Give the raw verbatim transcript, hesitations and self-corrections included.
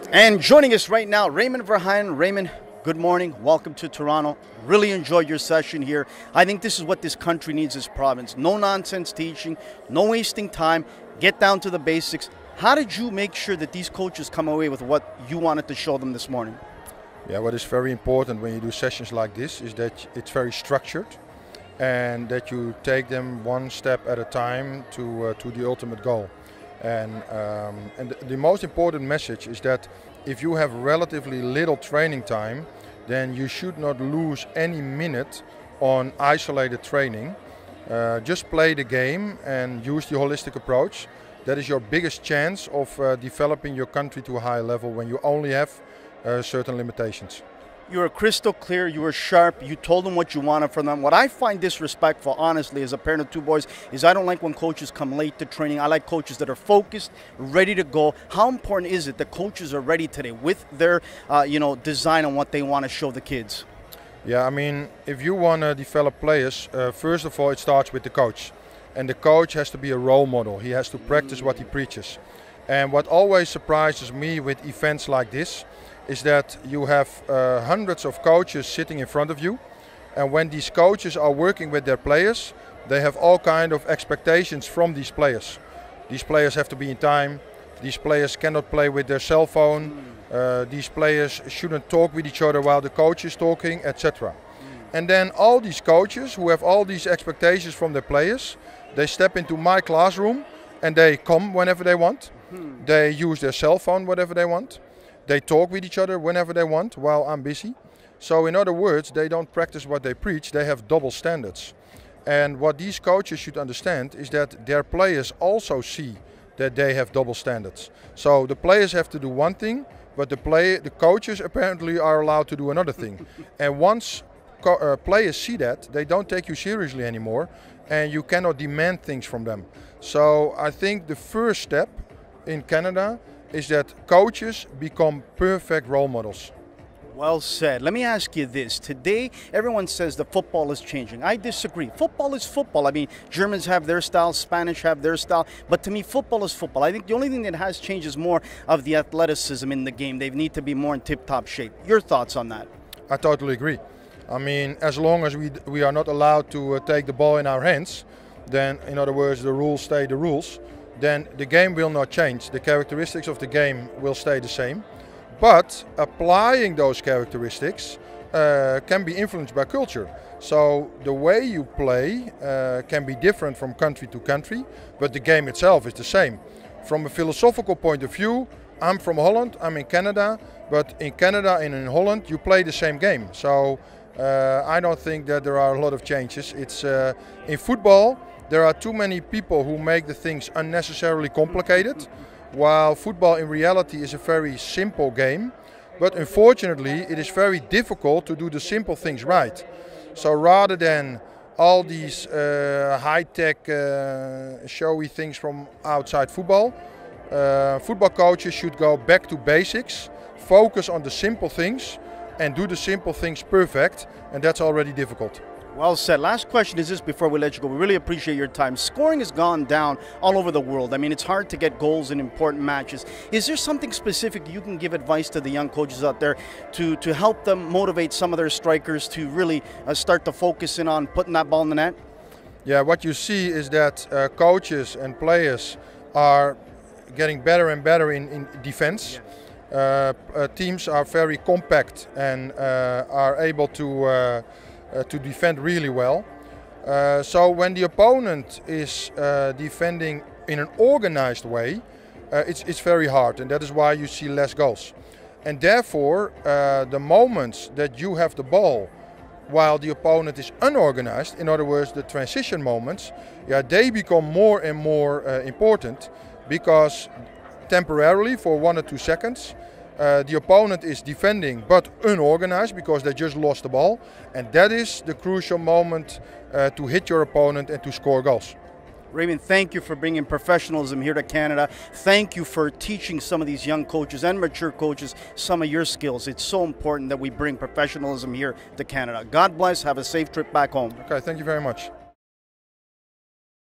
And joining us right now, Raymond Verheyen. Raymond, good morning. Welcome to Toronto. Really enjoyed your session here. I think this is what this country needs, this province. No nonsense teaching, no wasting time. Get down to the basics. How did you make sure that these coaches come away with what you wanted to show them this morning? Yeah, what is very important when you do sessions like this is that it's very structured and that you take them one step at a time to uh, to the ultimate goal. And, um, and the, the most important message is that if you have relatively little training time, then you should not lose any minute on isolated training. Uh, just play the game and use the holistic approach. That is your biggest chance of uh, developing your country to a high level when you only have uh, certain limitations. You were crystal clear, you were sharp, you told them what you wanted from them. What I find disrespectful, honestly, as a parent of two boys, is I don't like when coaches come late to training. I like coaches that are focused, ready to go. How important is it that coaches are ready today with their uh, you know, design on what they want to show the kids? Yeah, I mean, if you want to develop players, uh, first of all, it starts with the coach. And the coach has to be a role model. He has to practice what he preaches. And what always surprises me with events like this is that you have uh, hundreds of coaches sitting in front of you, and when these coaches are working with their players, they have all kind of expectations from these players. These players have to be in time, these players cannot play with their cell phone, uh, these players shouldn't talk with each other while the coach is talking, et cetera. And then all these coaches who have all these expectations from their players, they step into my classroom and they come whenever they want. Mm-hmm. They use their cell phone whenever they want. They talk with each other whenever they want while I'm busy. So in other words, they don't practice what they preach, they have double standards. And what these coaches should understand is that their players also see that they have double standards. So the players have to do one thing, but the, play, the coaches apparently are allowed to do another thing. And once co uh, players see that, they don't take you seriously anymore, and you cannot demand things from them. So I think the first step in Canada is that coaches become perfect role models. Well said. Let me ask you this. Today, everyone says the football is changing. I disagree. Football is football. I mean, Germans have their style, Spanish have their style, but to me, football is football. I think the only thing that has changed is more of the athleticism in the game. They need to be more in tip-top shape. Your thoughts on that? I totally agree. I mean, as long as we, we are not allowed to uh, take the ball in our hands, then, in other words, the rules stay the rules, then the game will not change. The characteristics of the game will stay the same. But applying those characteristics uh, can be influenced by culture. So the way you play uh, can be different from country to country, but the game itself is the same. From a philosophical point of view, I'm from Holland, I'm in Canada, but in Canada and in Holland you play the same game. So uh, I don't think that there are a lot of changes. It's uh, in football, there are too many people who make the things unnecessarily complicated, while football in reality is a very simple game. But unfortunately, it is very difficult to do the simple things right. So rather than all these uh, high-tech, uh, showy things from outside football, uh, football coaches should go back to basics, focus on the simple things, and do the simple things perfect, and that's already difficult. Well said. Last question is this before we let you go. We really appreciate your time. Scoring has gone down all over the world. I mean, it's hard to get goals in important matches. Is there something specific you can give advice to the young coaches out there to, to help them motivate some of their strikers to really uh, start to focus in on putting that ball in the net? Yeah, what you see is that uh, coaches and players are getting better and better in, in defense. Yeah. Uh, uh, teams are very compact and uh, are able to uh, Uh, to defend really well. Uh, so when the opponent is uh, defending in an organized way, uh, it's, it's very hard, and that is why you see less goals. And therefore, uh, the moments that you have the ball while the opponent is unorganized, in other words, the transition moments, yeah, they become more and more uh, important, because temporarily, for one or two seconds, Uh, the opponent is defending but unorganized because they just lost the ball, and that is the crucial moment uh, to hit your opponent and to score goals. Raymond, thank you for bringing professionalism here to Canada. Thank you for teaching some of these young coaches and mature coaches some of your skills. It's so important that we bring professionalism here to Canada. God bless. Have a safe trip back home. Okay, thank you very much.